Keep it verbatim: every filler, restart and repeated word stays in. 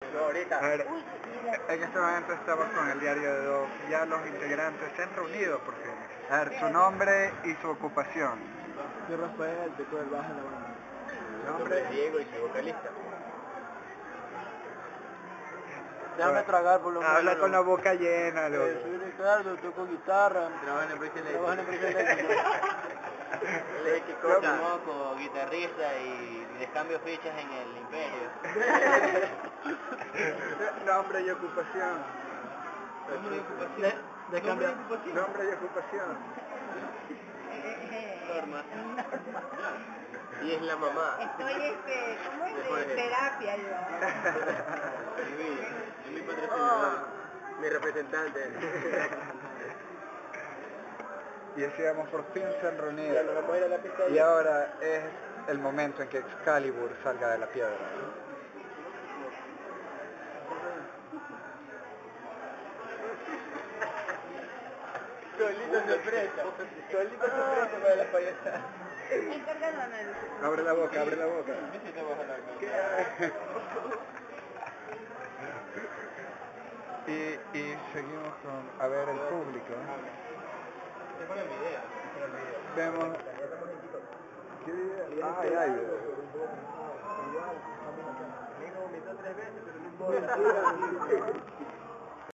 No, ahorita. A ver, en este momento estamos con el diario de dos. Ya los integrantes se han reunido por fin. A ver, su nombre y su ocupación. Soy Rafael, te el bajo en la banda. Mi nombre es Diego y soy vocalista. Déjame tragar por lo menos. Habla con la boca llena, loco. Eh, soy Ricardo, toco guitarra. Trabajo en empresa eléctrica. Trabajo en empresa eléctrica. Eléctrico. Moco, guitarrista y les cambio fichas en el Imperio. Nombre y ocupación. Nombre y ocupación. De, de cambio. Nombre y ocupación. Norma. Y es la mamá. Estoy, este, ¿cómo es? Después De de- terapia, yo. Es mi patrocinador. Mi representante. Y decíamos, por fin se han reunido. Ya nos vamos a ir a la pista de- Y ahora es el momento en que Excalibur salga de la piedra. Solito se presta. Solito se presta para la payasada. Encárgalo, Ana. Abre la boca, abre la boca. Y, y seguimos con, a ver, el público. Te ponen video. Vemos... ¿Qué video? Ay, ay. Me vomitó tres veces, pero no importa.